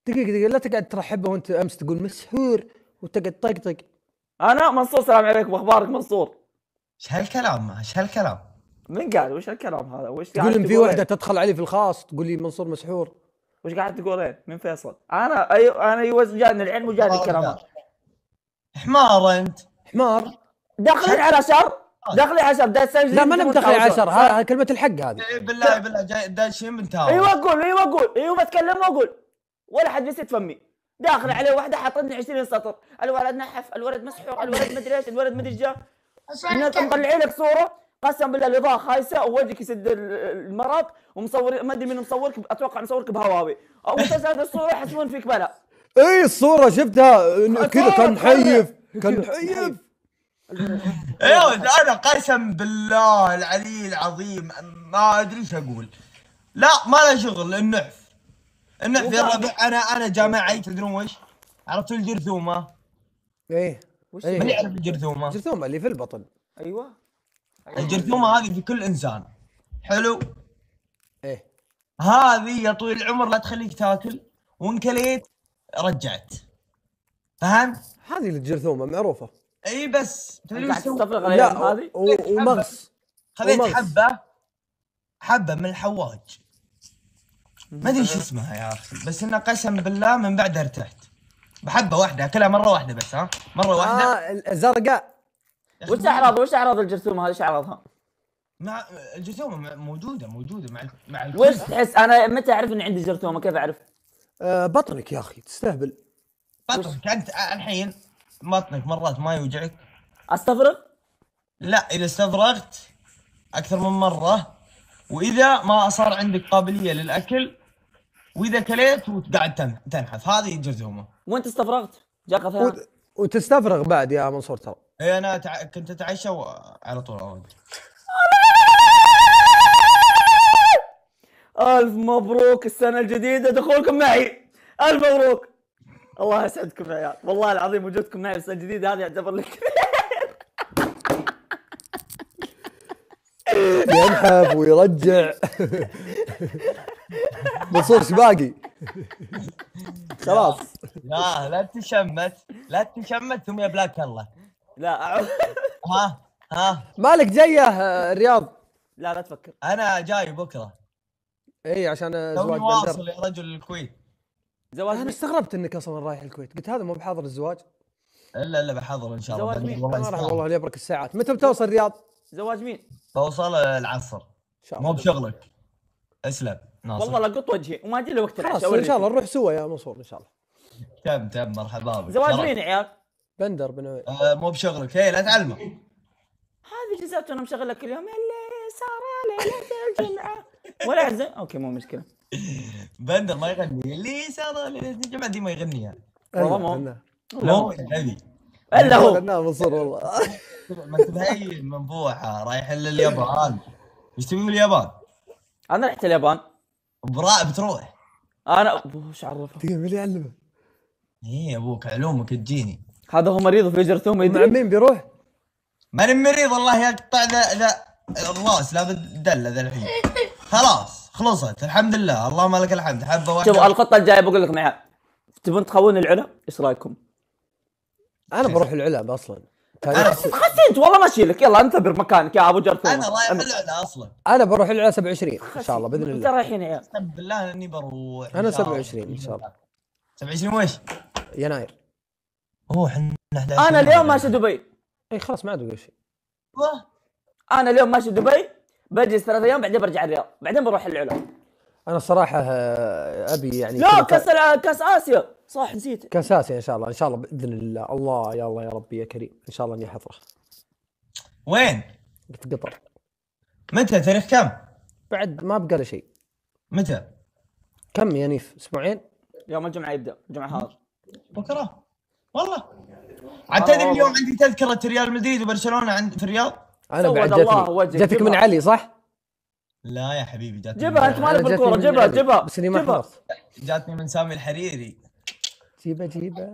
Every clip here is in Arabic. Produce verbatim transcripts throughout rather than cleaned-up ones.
دقيقة دقيقة لا تقعد ترحبه وانت امس تقول مسحور وتقعد طقطق. انا منصور السلام عليكم اخبارك منصور؟ ايش هالكلام ايش هالكلام؟ من قال وش هالكلام هذا؟ وش تقول ان في واحدة تدخل علي في الخاص تقول لي منصور مسحور. وش قاعد تقولين من فيصل؟ انا اي انا يوزجاني العلم وجاني الكلام. حمار انت حمار داخلين على شر داخلين على شر لا ما انا مدخل على شر ها كلمة الحق هذه. بالله بالله جاي داشين من تاو. ايوه اقول ايوه اقول ايوه بتكلم واقول ولا حد يسد فمي. داخل عليه واحده حاطتني عشرين سطر، الولد نحف، الولد مسحور، الولد مدري ايش، الولد مدري ايش جا. مطلعين لك صوره قسم بالله الاضاءه خايسه ووجهك يسد المرض ومصور ما ادري مين مصورك، اتوقع مصورك بهواوي او تسال الصوره يحسبون فيك بلا. اي الصوره شفتها كذا كان محيف كان محيف. ايوه انا قسم بالله العلي العظيم ما ادري ايش اقول. لا ما له شغل النحف النحف يا ربع. انا انا جامعي تدرون وش؟ عرفتوا الجرثومه؟ ايه وش من يعرف الجرثومه؟ الجرثومه اللي في البطن. ايوه الجرثومه هذه في كل انسان. حلو؟ ايه هذه يا طويل العمر لا تخليك تاكل وان كليت رجعت. فهمت؟ هذه الجرثومه معروفه. اي بس تدري وش تستفرغ لا هذه؟ ومغص خذيت حبه حبه من الحواج ما ادري شو اسمها يا اخي، بس انه قسم بالله من بعدها ارتحت. بحبه واحده اكلها مره واحده بس. ها مره واحده. اه الزرقاء. وش اعراض وش اعراض الجرثومه هذه؟ ايش اعراضها؟ مع الجرثومه موجوده موجوده مع مع الكل. وش تحس انا متى اعرف ان عندي جرثومه؟ كيف اعرف؟ آه بطنك يا اخي تستهبل. بطنك انت الحين بطنك مرات ما يوجعك؟ استفرغ؟ لا اذا استفرغت اكثر من مره، واذا ما صار عندك قابليه للاكل، واذا كليت وقاعد تنحف، هذه الجرثومه. وانت استفرغت؟ جاك غثيان؟ وتستفرغ بعد يا منصور ترى. اي انا تع... كنت اتعشى على طول اود. الف مبروك السنه الجديده دخولكم معي، الف مبروك. الله يسعدكم يا عيال، والله العظيم وجودكم معي السنه الجديده هذه يعتبر لك ينحف ويرجع. منصور ايش باقي؟ خلاص. لا لا تشمت لا تشمت ثم يا بلاك الله. لا أعوذ. ها ها مالك جايه الرياض؟ لا لا تفكر. انا جاي بكره. اي عشان زواج بندر. واصل يا رجل الكويت. زواج انا استغربت انك اصلا رايح الكويت، قلت هذا مو بحاضر الزواج. الا الا بحضر ان شاء الله. زواج مين؟ والله والله ليبرك الساعات. متى بتوصل الرياض؟ زواج مين؟ بوصل العصر. مو بشغلك. اسلم ناصر. والله لقط وجهي وما ادري وقت العشاء. خلاص ان شاء الله نروح سوا يا منصور ان شاء الله. تم تم مرحبا بك. زواج مين يا عيال؟ بندر بن عويل. آه مو بشغلك. هي لا تعلمه. هذه جزاته انا مشغل لك اليوم اللي صار ليله الجمعه ولا عزم. اوكي مو مشكله. بندر ما يغني اللي صار ليله الجمعه دي ما يغنيها. والله مو مو النبي الا هو غناها منصور والله. ما انت بهي منفوحه رايح لليابان. ايش تبي من اليابان؟ انا رحت اليابان. براء بتروح. انا وش عرفه؟ دقيقه مين يعلمه؟ ايه ابوك علومك تجيني. هذا هو مريض في جرثومه مع مين بيروح؟ ماني مريض الله يقطع ذا ذا الراس لا بدله ذا الحين. خلاص خلصت الحمد لله اللهم لك الحمد. حبه واحده. شوفوا الخطه الجايه بقول لكم معها. تبون تخون العلا؟ ايش رايكم؟ انا بروح العلا اصلا. انا خسيت والله ماشي لك. يلا انتظر مكانك يا ابو جرثومه. انا رايح العلا اصلا. انا بروح العلا سبعة وعشرين ان شاء الله باذن الله. انت رايحين يا عيال؟ اقسم بالله اني بروح. انا سبعة وعشرين ان شاء الله. سبعة وعشرين وش؟ يناير. اوه احنا انا اليوم ماشي دبي. اي خلاص ما عاد بقول شيء. انا اليوم ماشي دبي بجلس ثلاث ايام بعدين برجع الرياض بعدين بروح العلا. انا الصراحه ابي يعني لا كاس كاس اسيا صح نسيت. كاس اسيا ان شاء الله ان شاء الله باذن الله. الله يا الله يا ربي يا كريم ان شاء الله اني احضره. وين؟ في قطر. متى تاريخ كم؟ بعد ما بقى له شيء. متى؟ كم يا نيف؟ اسبوعين؟ يوم الجمعه يبدا الجمعه هذا. بكره والله. عاد تدري اليوم عندي تذكره ريال مدريد وبرشلونه عند في الرياض. انا بعد جاتني جاتك من علي صح؟ لا يا حبيبي جاتني. جيبها انت مالك بالكوره. جيبها جيبها بس اني ما حضرت. جاتني من سامي الحريري. جيبها جيبها.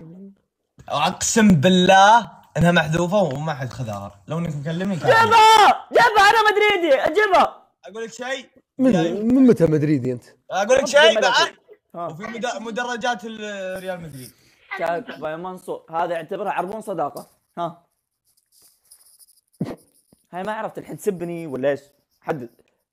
اقسم بالله انها محذوفه وما حد خذاها. لو انك مكلمني جيبها جيبها انا مدريدي. جيبها. اقول لك شيء. من من متى مدريدي انت؟ اقول لك شيء بعد. ها. وفي مد- مدرجات ال- ريال مدريد. كفى يا منصور، هذا يعتبرها عربون صداقه. ها هاي ما عرفت الحين تسبني ولا ايش؟ حدد.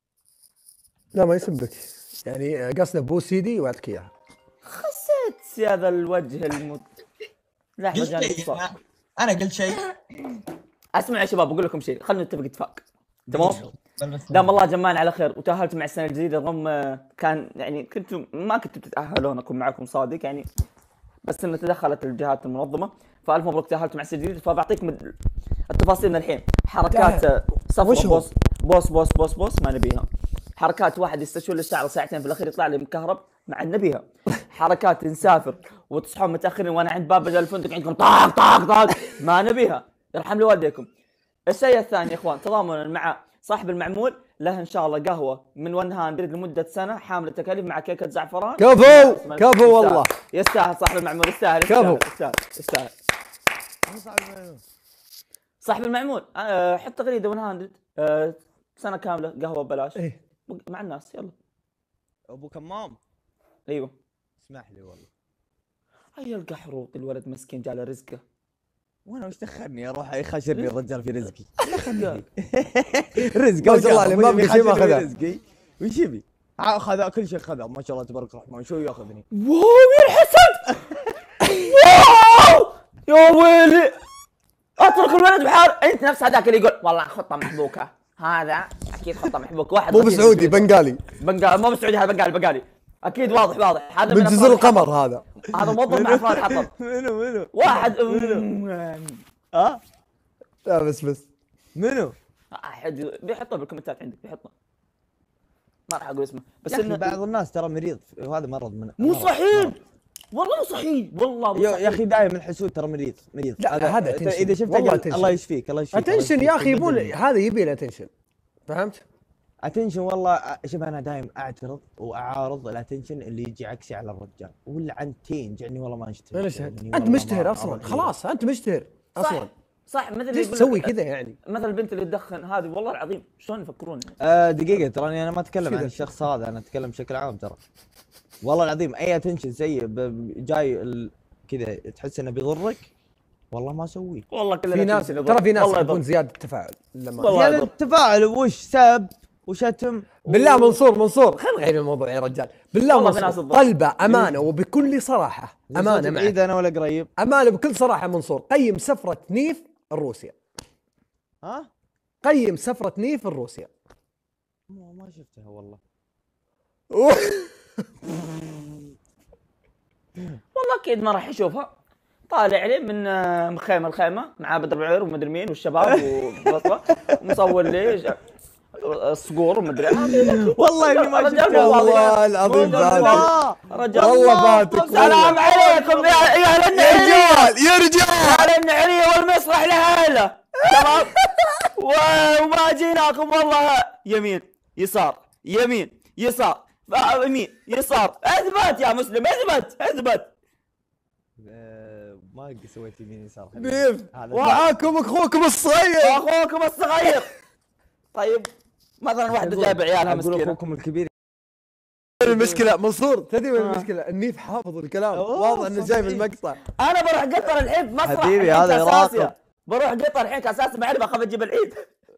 لا ما يسبك، يعني قصده بو سيدي ويعطيك اياها. خسيت يا ذا الوجه المت... لحظه قلت جاني شيء اتصال. انا قلت شيء. اسمع يا شباب اقول لكم شيء، خلينا نتفق اتفاق تمام. بلبس دام الله جمعنا على خير وتاهلتوا مع السنه الجديده، رغم كان يعني كنتم ما كنتوا تتاهلون، اكون معكم صادق يعني، بس انه تدخلت الجهات المنظمه، فالف مبروك تاهلتوا مع السنه الجديده. فبعطيك مد... التفاصيل من الحين. حركات صفر بوس بوس بوس بوس بوس ما نبيها. حركات واحد يستشوي الشعر ساعتين في الاخير يطلع لي مكهرب مع نبيها. حركات نسافر وتصحون متاخرين وانا عند باب الفندق عندكم طاق طاق طاق ما نبيها، يرحم لي والديكم. الشيء الثاني يا اخوان، تضامنا مع صاحب المعمول، له ان شاء الله قهوه من مية لمده سنه حامله تكاليف مع كيكه زعفران. كفو كفو والله يستاهل صاحب المعمول، يستاهل كفو. يستاهل يستاهل, يستاهل. صاحب المعمول أه حط تغريده مية أه سنه كامله قهوه ببلاش إيه؟ مع الناس. يلا ابو كمام ايوه اسمح لي والله. هيا القحروط الولد مسكين جاله رزقه. وانا وش دخلني اروح يخشرني الرجال في رزقي. قال رزقه ما شاء الله عليه، ما بقى شيء ما أخذه. رزقي وش يبي؟ اخذ كل شيء خذه ما شاء الله تبارك الرحمن. شو ياخذني؟ واو يا الحسد واو يا ويلي اترك الولد بحال. انت نفس هذاك اللي يقول والله خطه محبوكه، هذا اكيد خطه محبوكه. واحد مو بسعودي بنغالي، بنغالي مو بسعودي، هذا بنغالي بنغالي اكيد واضح واضح. هذا من جزر القمر هذا. هذا موظف مع افراد حطب. منو منو؟ واحد ها؟ لا بس بس منو؟ احد بيحطه بالكومنتات عندك بيحطه، ما راح اقول اسمه بس انه انه بعض الناس ترى مريض وهذا مرض من مو صحيح والله مو صحيح والله مو يا صحيح. يا اخي دائما الحسود ترى مريض مريض. لا هذا إذا- اذا شفته والله قال attention. الله يشفيك الله يشفيك. اتنشن يا اخي، يبون هذا يبي له اتنشن، فهمت؟ اتنشن والله. شوف انا دائما اعترض واعارض الاتنشن اللي يجي عكسي على الرجال والعنتين يعني والله ما اشتهي. ايش يعني انت والله مشتهر ما اصلا، أرضي. خلاص انت مشتهر اصلا. صح صح مثل ليش يقول تسوي لك- كذا يعني؟ مثل البنت اللي تدخن هذه والله العظيم شلون يفكرون؟ آه دقيقة تراني انا ما اتكلم شو عن ذا؟ الشخص هذا، انا اتكلم بشكل عام ترى. والله العظيم اي اتنشن سيء ب- ب- جاي ال- كذا تحس انه بيضرك والله ما اسويه. والله كلنا في ناس تنسى ترى في ناس والله يحبون يضر. زياده التفاعل لما والله زيادة يضر. التفاعل وش سب وشتم بالله منصور منصور خلينا نغير الموضوع يا رجال. بالله والله في ناس منصور تضر. طلبه امانه وبكل صراحه، امانه بعيد معك انا ولا قريب. امانه بكل صراحه. منصور قيم سفره نيف الروسيا، ها؟ قيم سفره نيف الروسيا. ما ما شفتها والله. والله اكيد ما راح يشوفها. طالع عليه من آه، من خيمه لخيمه مع بدر بعير ومدري مين والشباب وبطله ومصور لي الصقور ومدري والله اني ما الرجال شفتها والله العظيم والله. رجال والله فاتك سلام عليكم يا يا اهل يا النعيميه رجال يا رجال. يا اهل النعيميه والمسرح لهاله تمام. وما جيناكم والله يمين يسار يمين يسار يمين يسار. اثبت يا مسلم اثبت اثبت. آه، ما سويت يمين يسار. نيف هذا معاكم اخوكم الصغير. واخوكم الصغير. طيب مثلا واحده أقول- جايبه عيالها أقول مسكينه. اخوكم الكبير. المشكله منصور تدري وين آه. المشكله؟ النيف حافظ الكلام، أوه، واضح انه جاي من صحيح. المقطع. انا بروح قطر الحين في مسرح حبيبي، الحين هذا كأساسية. يراقب. بروح قطر الحين كاساس ما اعرف اخاف اجيب العيد.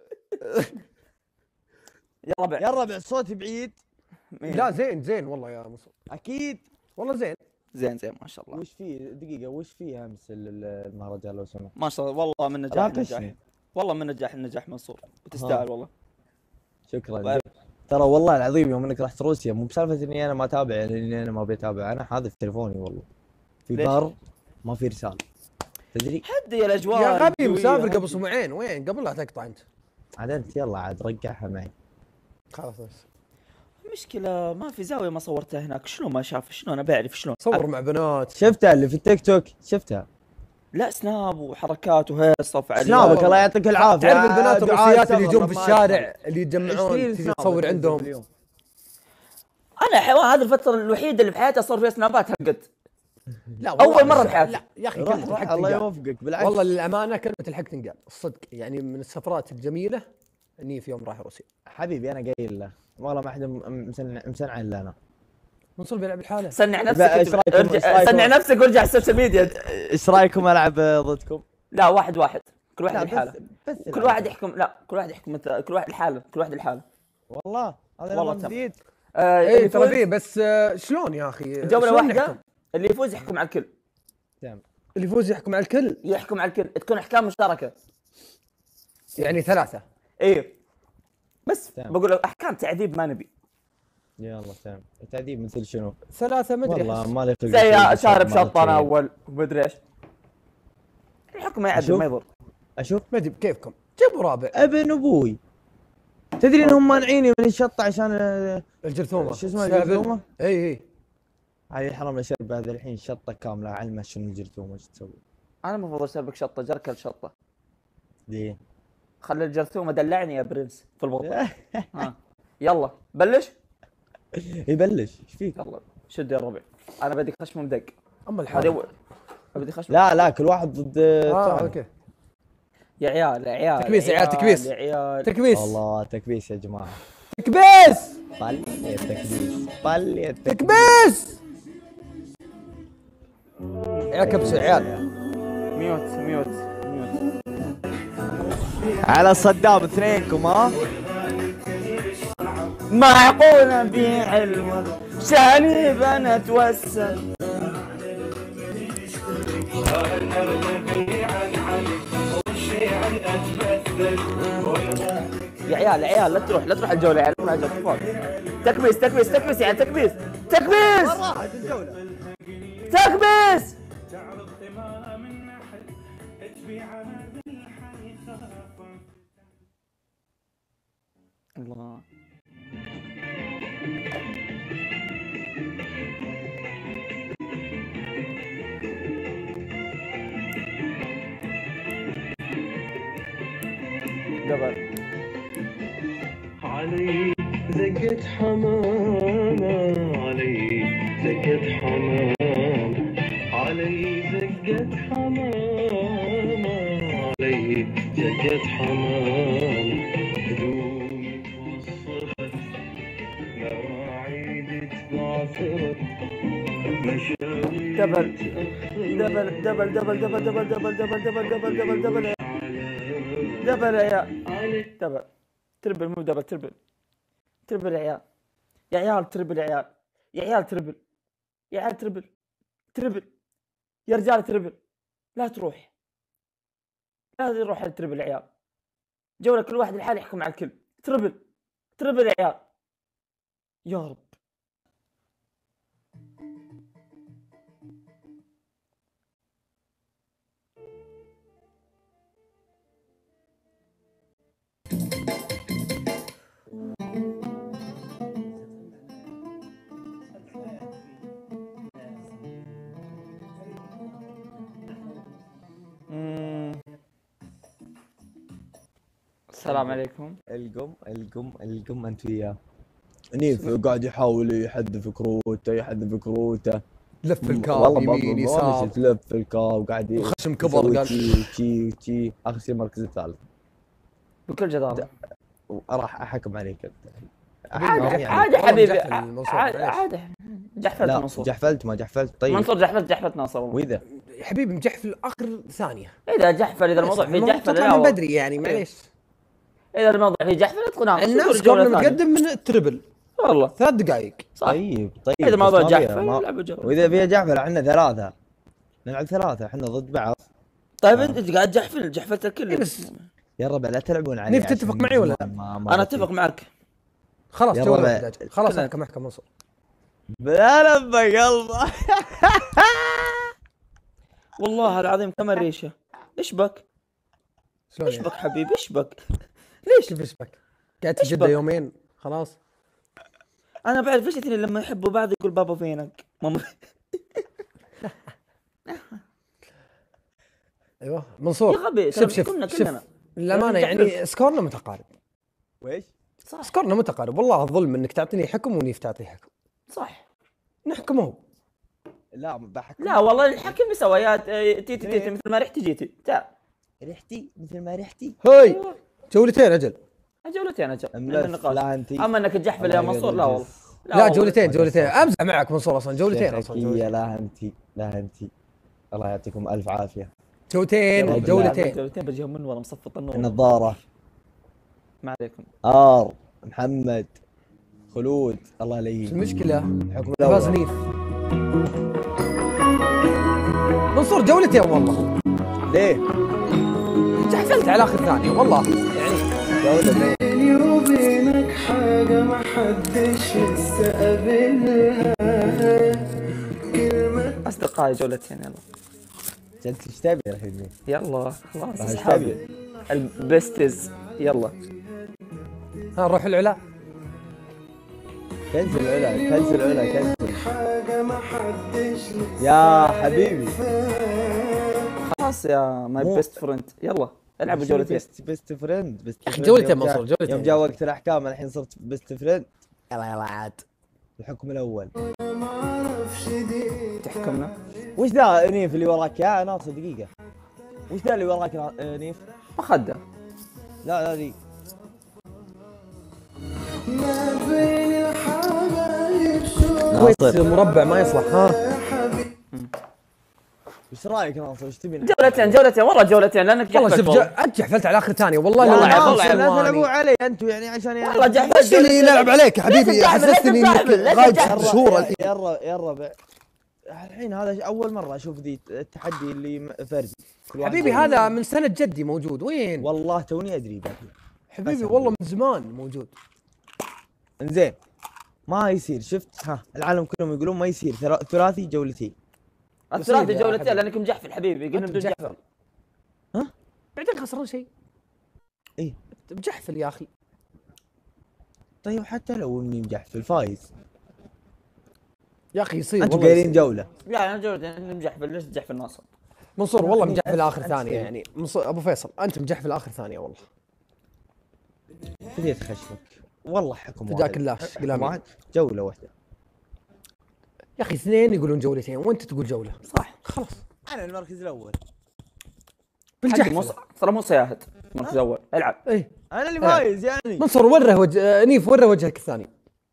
يا ربع يا ربع صوتي بعيد. لا زين زين والله يا منصور، اكيد. والله زين. زين زين ما شاء الله وش فيه دقيقة وش فيه امس ال- ال- المهرجان لو سمحت؟ ما شاء الله والله من نجاح راقشني. النجاح والله من نجاح النجاح منصور وتستاهل والله. شكرا. طيب. ترى والله العظيم يوم انك رحت روسيا مو بسالفة اني انا ما اتابع يعني اني انا ما بتابع، انا حاذف تليفوني والله. في ليش؟ بار ما في رسالة. تدري؟ هدي الاجواء يا غبي الجوية، مسافر هدي. قبل اسبوعين، وين قبل لا تقطع انت؟ عاد انت يلا عاد رجعها معي. خلاص بس مشكلة ما في زاوية ما صورتها هناك. شلون ما شاف؟ شلون انا بعرف شلون؟ صور مع بنات. شفتها اللي في التيك توك شفتها. لا سناب وحركات وهيصه وفعاليات. سنابك الله يعطيك العافية. تعرف البنات دعاء الروسيات اللي السفر يجون في لما الشارع اللي عشرين يتجمعون تجي سناب تصور تنزل عندهم. باليوم. انا حيوان هذه الفترة الوحيدة اللي بحياتي اصور فيها سنابات هقت. لا أول مرة بحياتي. لا يا اخي روح كلمة روح الحق الله تنقال. يوفقك بالعكس. والله للامانه كلمه الحق تنقال الصدق، يعني من السفرات الجميله اني في يوم راح روسيا. حبيبي انا قايل له والله ما حد م- مسنع مسنع الا انا. منصور بيلعب الحالة. صنع نفسك لا، إيش انت- رأيكم- ارجع- إيش رأيكم؟ صنع نفسك وارجع على السوشيال ميديا. ايش رايكم العب ضدكم؟ لا واحد واحد كل واحد لا، الحالة. بس بس كل واحد يحكم. لا كل واحد يحكم مثل- كل واحد الحالة. كل واحد الحالة. والله هذا والله نظام تم. جديد. آه اي اللي ترى يفوز فيه بس آه، شلون يا اخي؟ جولة شلون واحدة. نحكم؟ اللي يفوز يحكم على الكل. تمام. اللي يفوز يحكم على الكل، يحكم على الكل، تكون احكام مشتركة. يعني ثلاثة. ايه بس تمام. بقول لك احكام تعذيب ما نبي. يلا تمام. التعذيب مثل شنو؟ ثلاثة ما ادري. والله ما لي خلق زي أسوي شارب مرة شطة انا شيء. اول ومدري ايش. الحكم ما يعذب أشوف. ما يضر. اشوف ما ادري بكيفكم، جيبوا رابع. ابن ابوي. تدري انهم مانعيني من الشطه عشان آه، الجرثومة شو اسمه سابل. الجرثومه؟ اي اي هاي الحرام اشرب هذا الحين شطه كامله علمه شنو الجرثومه ايش تسوي؟ انا المفروض اشربك شطة جركل شطة. ليه؟ خلي الجرثومة دلعني يا برنس في البطن. ها يلا بلش. يبلش ايش فيك؟ يلا شد يا الربع. انا بدي خشم مدق. اما هذه الحالة. اول. بدي خشم. لا لا كل واحد ضد اه الثاني. اوكي. يا عيال يا عيال تكبيس يا عيال، تكبيس. يا عيال. تكبيس الله تكبيس يا جماعه. تكبيس طل يا تكبيس طل يا تكبيس. تكبيس. يا كبس يا عيال. ميوت ميوت ميوت. على صدام اثنينكم ها؟ معقول ابيع الورد شاني بنا اتوسل. يا عيال يا عيال لا تروح لا تروح الجولة يا عيال لا تروح الجولة. تكبيس تكبيس تكبيس يا عيال تكبيس تكبيس تكبيس. الله قبل علي زقت حمامة علي زقت حمامة علي زقت حمامة علي زقت حمامة هدومي توصفت مواعيد تبعثرت مشاوير دبل دبل دبل دبل دبل دبل دبل دبل دبل دبل دبل دبل دبل يا عيال دبل تربل مو دبل تربل تربل يا عيال يا عيال تربل يا عيال يا عيال تربل يا عيال تربل تربل يا رجال تربل. لا تروح لا يروح التربل يا عيال. جولة كل واحد لحاله يحكم على الكل. تربل تربل يا عيال يا رب. السلام عليكم. القم القم القم انت وياه. نيف قاعد يحاول يحذف كروته يحذف كروته. لف الكاب والله يمين بابا يسار. ماشي تلف الكاب وقاعد ي- الخشم كبر يسوي قال. تي تي تي اخر شيء المركز الثالث. بكل جدارة. راح احكم عليك انت. عادي يعني. عادي والله حبيبي مجحفل المنصور، عادي معليش. عادي جحفلت لا منصور. جحفلت ما جحفلت طيب. منصور جحفلت جحفلت ناصر والله. واذا يا حبيبي مجحفل اخر ثانية. اذا جحفل اذا الموضوع فيه الموضوع جحفل طلع لا من والله. بدري يعني معليش. اذا الموضوع فيه جحفل ادخل ناقص الناس قبل مقدم من التربل والله ثلاث دقائق. صح. طيب طيب اذا الموضوع بس ما فيها- جحفل ما- يلعبوا جولة. واذا فيها جحفل احنا ثلاثه نلعب ثلاثه احنا ضد بعض. طيب انت انت قاعد جحفل جحفلت الكل. إيه بس يا ربع لا تلعبون علي. نيف تتفق معي ولا لا؟ ما- ما انا رأيت. اتفق معك. خلاص يا جولة ربع. واحدة. خلاص كذا. احكم احكم منصور. لا لما قلبه. والله العظيم كمان ريشه. ايش بك؟ شلون ايش يعني؟ بك حبيبي ايش بك؟ ليش؟ كيف ايش بك؟ قعدت في إيش جدة بك؟ يومين خلاص. انا بعرف ايش الاثنين لما يحبوا بعض يقول بابا فينك ماما. ايوه منصور. يا غبي شوف ترى شوف كلنا شوف كلنا للأمانة يعني سكورنا متقارب. ويش؟ صح سكورنا متقارب والله الظلم انك تعطيني حكم ونيف تعطيه حكم. صح. نحكمه. لا بحكم. لا والله الحكم بسويات تيتي تيتي مثل ما ريحتي جيتي تعال. ريحتي مثل ما ريحتي. هاي جولتين اجل. جولتين اجل ملف النقاش. لا انت. اما انك تجحفل يا منصور لا والله. لا جولتين جولتين امزح معك منصور اصلا جولتين اصلا يا جولتين. لا انتي لا انتي الله يعطيكم الف عافيه. جولتين جولتين جولتين بجيهم من ورا مصفط النور. النظاره ما عليكم. ار محمد خلود الله لا يهين. المشكله حكم فاز الاول نيف. منصور جولتين والله ليه؟ جحفلت على اخر ثانيه والله يعني جوله بيني وبينك حاجة ما حدش لسه قابلها، كلمة اصدقائي جولتين يلا. انت ايش تبي الحين؟ يلا خلاص ايش اصحابي تبي؟ البستز يلا. ها نروح العلا. كنسل علا كنسل علا كنسل حاجة ما حدش لسه يا حبيبي. خلاص يا ماي مو- بيست فريند يلا العبوا جولتين. بست بست فريند بست يا أخي فريند. جولتين يوم منصور، جاء- جولتين. يوم جاء وقت الاحكام الحين صرت بست فريند. يلا يلا عاد الحكم الاول. ما اعرفش دي تحكمنا. وش ذا نيف اللي وراك يا ناصر دقيقة؟ وش ذا اللي وراك نا- آه، نيف؟ مخدة. لا لا دي ما بين الحبايب شو كويس مربع ما يصلح ها. وش رايك ناصر؟ وش تبي؟ جولتين جولتين والله جولتين لانك والله جحفلت شوف جا- انت جحفلت على اخر ثانيه والله والله لو عيب، ناصر والله عيب. لا سلماني. تلعبوا علي انتم يعني عشان يعني والله جحفلت. ايش اللي يلعب عليك يا حبيبي؟ ليش تجحفل؟ حسستني ليش انك تجحفل؟ ليش غايب تجحفل؟ ست شهور الحين. يا الربع يا الربع الحين هذا اول مرة اشوف ذي التحدي اللي م- فردي. كل واحد حبيبي يسوي. هذا من سنه جدي موجود وين؟ والله توني ادري بعد. حبيبي والله من زمان موجود. انزين ما يصير شفت ها العالم كلهم يقولون ما يصير ثلا- ثلاثي جولتين. الثلاث يا جولتين حبيبي. لانك مجحفل حبيبي قلنا أنت بدون مجحفل. جحفل. بعدين خسران شيء. ايه مجحفل يا اخي. طيب حتى لو اني مجحفل فايز يا اخي يصير انتم والله قايلين يصير. جولة. لا انا جولتين مجحفل ليش تجحفل ناصر؟ منصور والله أخي، مجحفل أنت- اخر أنت ثانيه فين؟ يعني منصور ابو فيصل انت مجحفل اخر ثانيه والله. بديت خشمك والله حكم فداك واحد. الله، حكم قلامي. واحد جولة واحدة. يا اخي اثنين يقولون جولتين وانت تقول جوله. صح خلاص انا المركز الاول. بالجحفل. مص... ترى مو سياهد مركز اول العب. ايه انا اللي آه. فايز يعني. منصور وره وجه آه، نيف وره وجهك الثاني.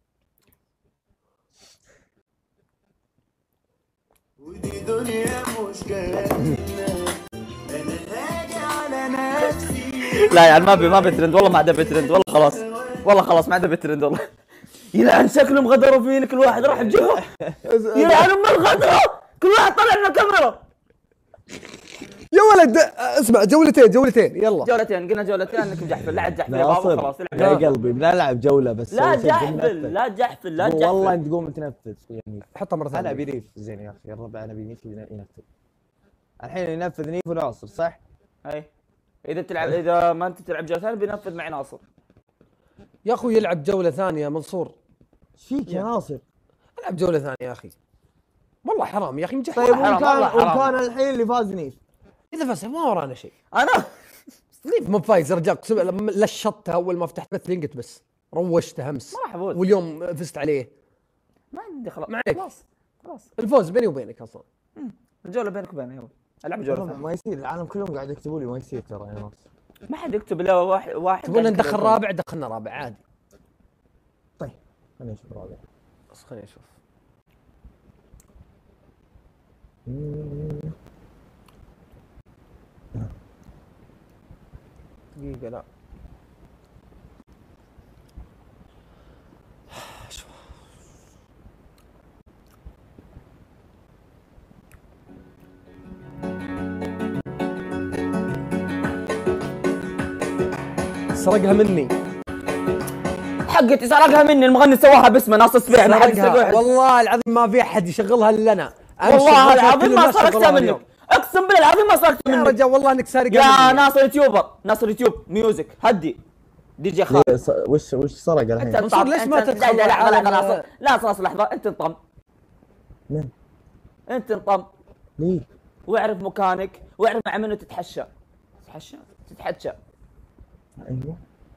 ودي دنيا مش جاية انا هاجي على نفسي. لا يعني ما بي ما بترند والله ما عاد بترند والله خلاص والله خلاص ما عاد بترند والله. يلعن شكلهم غدروا فيني كل واحد راح بجهه. يلعن ام الغدره كل واحد طلع لنا كاميرا. يا ولد آه، اسمع جولتين جولتين يلا. جولتين قلنا جولتين انك مجحفل لا عاد جحفل يا بابا ناصر خلاص يا العب. قلبي بنلعب جولة بس. لا سوي شيء جحفل بننفذ. لا جحفل لا والله جحفل. انت تقوم تنفذ يعني. حطها مره انا ابي ثانيه. نيف زين يا اخي الربع انا ابي نيف ينفذ. الحين ينفذ نيف وناصر صح؟ اي اذا بتلعب اذا ما انت تلعب جوله ثانيه بينفذ معي ناصر. يا اخوي يلعب جوله ثانيه منصور. ايش فيك يا ناصر؟ العب جوله ثانيه يا اخي. والله حرام يا اخي مجحفل. طيب حرام، وكان والله حرام. وكان الحين اللي فاز نيف. اذا فاز ما ورانا شيء. انا نيف مو فايز رجال قسم لما لشطتها اول ما فتحت بث لينقت بس روشته امس. ما راح افوز واليوم فزت عليه. ما عندي خلاص ما عليك. خلاص خلاص الفوز بيني وبينك اصلا. الجوله بينك وبيني يلا العب جوله الربع ثانيه. ما يصير العالم كلهم قاعد يكتبوا لي ما يصير ترى يا ناصر. ما حد يكتب الا واحد واحد تبغى قاعد ندخل يكتب. رابع دخلنا رابع عادي. طيب خليني اشوف رابع. بس خليني اشوف. دقيقة لا. سرقها مني. حقتي سرقها مني المغني سواها باسمه ناصر سبيع ما حد سرقها يسويها. والله العظيم ما في احد يشغلها الا انا. أنا والله شغلتها العظيم كل ما الناس سرقتها شغلوها منك اليوم. اقسم بالله العظيم ما سرقتها يا منك رجال والله انك سارقها يا مني. ناصر يوتيوبر ناصر يوتيوب ميوزك هدي دي جي خالد. ليه ص- وش وش سرق الحين؟ انت منصور انطم. ليش ما أنت- تدخل لا لا على لحظه لحظه ال- ناصر لا ناصر لحظه انت انطم من؟ انت انطم ليه؟ واعرف مكانك واعرف مع منو تتحشى تتحشى تتحشى ايوه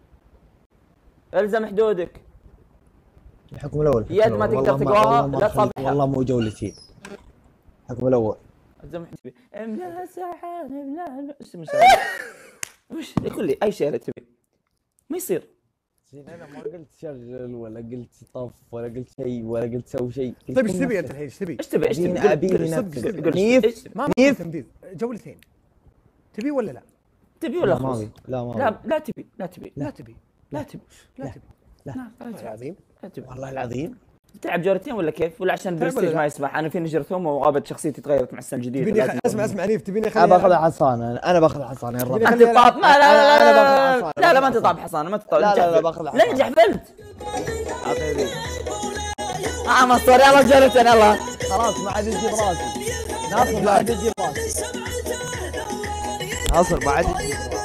الزم حدودك. الحكم الاول الحكم يد ما الأول. تقدر والله تقراها، والله ما لا خلي- تصبحها. والله مو جولتين. الحكم الاول. الزم حدودك املا سحان املا ايش من وش يقول لي اي شيء تبي ما يصير زين انا ما قلت شغل ولا قلت طف ولا قلت شيء ولا قلت سوي شيء. طيب ايش تبي انت الحين ايش تبي؟ ايش تبي ايش تبي؟ ابي قول- ننفذ. قول- قول- نيف. إيش- ما نيف. في تنفيذ جولتين تبي ولا لا؟ تبي ولا لا ما خلاص؟ ابي لا ما لا ابي لا تبي لا تبي لا تبي لا تبي لا تبي لا لا لا والله تبي العظيم. لا تبي. والله العظيم. تلعب جولتين ولا كيف؟ ولا عشان تلعب ولا برستيج لا؟ ما يسمح؟ انا فيني جرثومه وغابت شخصيتي تغيرت مع السنه الجديده. تبيني لازم- أخ- اسمع اسمع عنيف تبيني انا اخلي باخذ حصانه انا باخذ حصانه يا تبيني الربع. انت طاب ما لا لا أنا لا باخذ لا حصانة، لا لا ما باخذ انت طاب حصانه ما انت طاب لا، لا، لا، جحفل. باخذ لين حصانة. جحفلت اعطيني اه منصور يلا جولتين يلا. خلاص ما عاد يجيب راسي. ناصر ما عاد يجيب راسي. ناصر ما عاد يجيب راسي.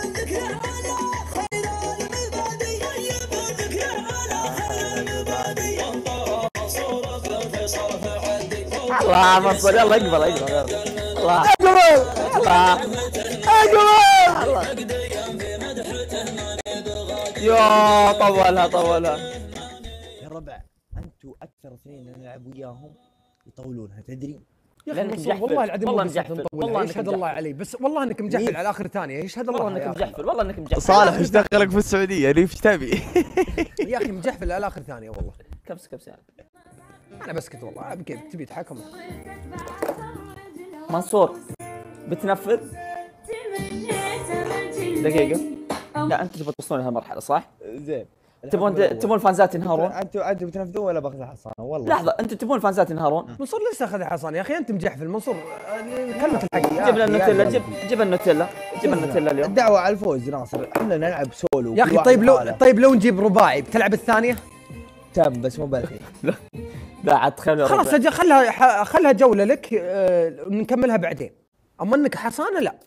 الله منصور يلا اقبل اقبل يلا. الله اقبل الله اقبل يا طولها طولها. يا الربع انتم اكثر اثنين نلعب وياهم يطولونها تدري؟ يا اخي لأنك منصور مجحفل. والله العظيم والله مو قصة مجحفل. نطولها. والله إنك يشهد مجحفل. الله علي بس والله انك مجحفل على اخر ثانيه يشهد الله والله انك يا أخي. مجحفل والله انك مجحفل. صالح ايش دخلك في السعوديه؟ ليش تبي؟ يا اخي مجحفل على اخر ثانيه والله. كبس كبس يعني. انا بسكت والله بكيف تبي تحكم. منصور بتنفذ دقيقة. لا انتم تبغوا توصلون لهالمرحلة صح؟ زين تبون تبون الفانزات ينهارون؟ انتم انتم بتنفذون ولا باخذ حصانه والله؟ لحظة انتم تبون الفانزات ينهارون؟ منصور ليش تاخذ حصان يا اخي انت مجحفل منصور آه، كلمه الحق يا جيب لنا أخي، النوتيلا يا جيب جيب النوتيلا جيب النوتيلا اليوم. الدعوه على الفوز ناصر. احنا نلعب سولو. يا كل اخي واحد طيب لو حاله. طيب لو نجيب رباعي بتلعب الثانيه؟ تم بس مو بالحين. لا عاد تخيل خلاص أجي خلها ح- خلها جوله لك آه، نكملها بعدين. اما انك حصانه لا.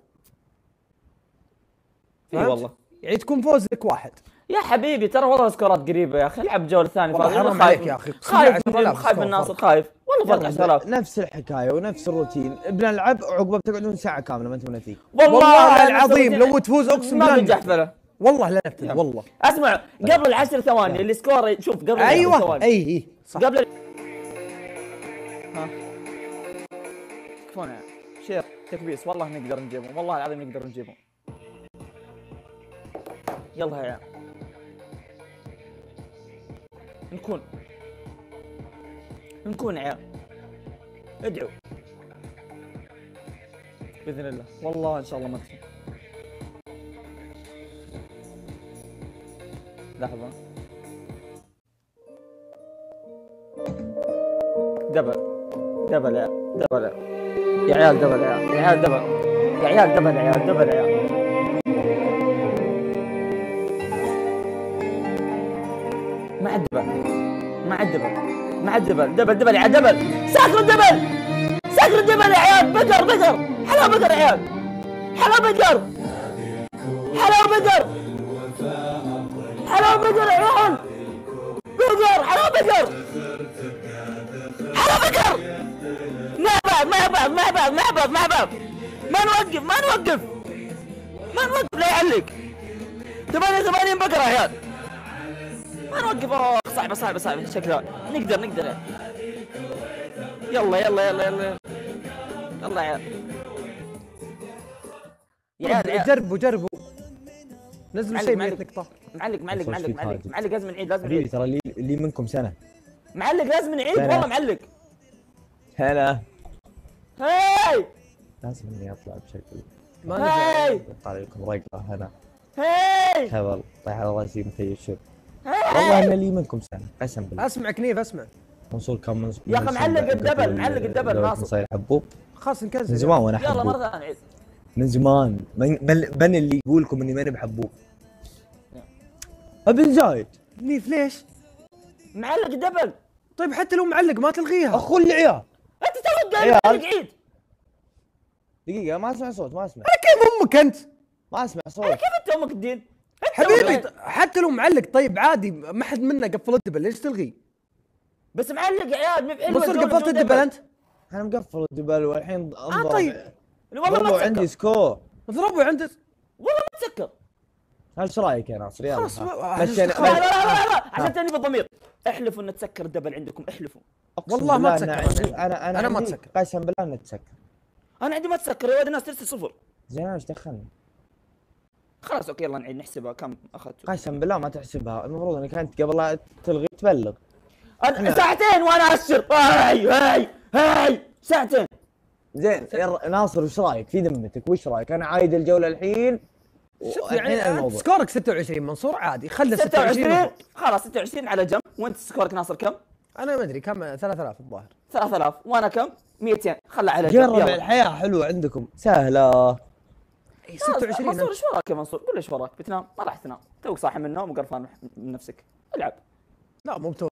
اي فهمت؟ والله يعني تكون فوز لك واحد. يا حبيبي ترى والله السكورات قريبة يا اخي. العب جولة ثانية. والله فاضي. حرام خايف- عليك يا أخي. خايف عشرة من آلاف خايف من سكور ناصر فرق. خايف والله فرق عشرة آلاف. نفس الحكايه ونفس الروتين بنلعب عقبه بتقعدون ساعه كامله ما انتم نتيجه. والله نفس العظيم الروتين. لو تفوز اقسم ما بالله بنجحفله. والله لا نفذ والله. اسمع قبل العشر ثواني اللي سكور شوف قبل العشر ايوه ثواني. اي اي صح. قبل ها كفونا شير تكبيس والله نقدر نجيبهم والله العظيم نقدر نجيبهم. يلا يا عيال نكون نكون عيال ادعوا باذن الله والله ان شاء الله ما تكون. لحظه دبل دبل يا دبل يا عيال دبل يا عيال يا عيال دبل يا عيال دبل يا عيال دبل يا عيال. ما عاد دبل ما عاد دبل ما عاد دبل دبل دبل يا عيال دبل ساكر الدبل ساكر الدبل يا عيال. بقر بقر حلا بقر يا عيال حلا بقر حلا بقر حلا بقر يا عيال بقر حلا بقر حلا بقر. ما بعد ما بعد ما بعد ما بعد ما بعد ما نوقف ما نوقف ما نوقف لا يعلق. ثمانية ثمانين بقرة يا عيال ما نوقف. اوه صعبة صعبة صعبة شكلها نقدر نقدر. يلا يلا يلا يلا يلا يا عيال يا عيال يا عيال. جربوا جربوا نزلوا معلق، شيء معلق. مية نقطة. معلق معلق وش معلق فيك معلق هادي؟ معلق لازم نعيد لازم حبيبي نعيد ترى لي لي منكم سنه. معلق لازم نعيد لا، لا. والله معلق. هلا هاي لازم اني اطلع بشكل ما نزل. هاي يطلع لكم رقه هنا. هاي هبل طيح على راسي مثل الشب. هاي والله انا لي منكم سنه قسم بالله. اسمع كنيف اسمع منصور كان من يا أخي معلق الدبل، معلق الدبل ناصر. صاير حبوب خلاص نكنسل من زمان وانا يلا مرة حبوب ثانية نعيد. من زمان من, من, من اللي يقول لكم اني ماني بحبوب. ابن زايد كنيف ليش؟ معلق الدبل طيب حتى لو معلق ما تلغيها. اخو العيال. انت تو قايل عيال. معلق عيد. دقيقه ما اسمع صوت ما اسمع كيف امك انت؟ ما اسمع صوت. كيف انت امك الدين؟ أنت حبيبي أمك. حتى لو معلق طيب عادي ما حد منا قفل الدبل ليش تلغي؟ بس معلق يا عيال مو بحلوة منصور جولة قفلت جولة الدبل انت؟ انا مقفل الدبل والحين اه طيب والله ما والله عندي تسكر سكور. اضربوا عندك والله ما تسكر. ايش رايك يا ناصر؟ يلا خلاص، ها. ما- مشينا- خلاص. لا لا لا لا لا عشان تاني بالضمير احلفوا ان تسكر الدبل عندكم احلفوا. أقسم والله ما بالله تسكر. أنا عندي- انا انا أنا ما عندي تسكر. قسم بالله انه تسكر. انا عندي ما تسكر يا ولد الناس ترسل صفر. زين انا ايش دخلني؟ خلاص اوكي يلا نعيد نحسبها كم اخذت. قسم بالله ما تحسبها، المفروض انك انت قبل لا تلغي تبلغ. أنا ساعتين وانا اشر. هاي هاي هاي ساعتين. زين يا ناصر وش رايك في ذمتك؟ وش رايك؟ انا عايد الجوله الحين. شوف والحين يعني الموضوع سكورك ستة وعشرين منصور عادي، خلى ستة وعشرين ستة وعشرين. خلاص ستة وعشرين على جنب. وانت سكورك ناصر كم؟ انا ما ادري كم، ثلاثة آلاف الظاهر. ثلاثة آلاف. وانا كم؟ مئتين. خلى على جنب. جرب يلا. الحياه حلوه عندكم سهله. اي ستة وعشرين. منصور ايش وراك يا منصور؟ قول ايش وراك؟ بتنام؟ ما راح تنام، توك صاحي من النوم وقرفان من نفسك. العب. لا مو بتو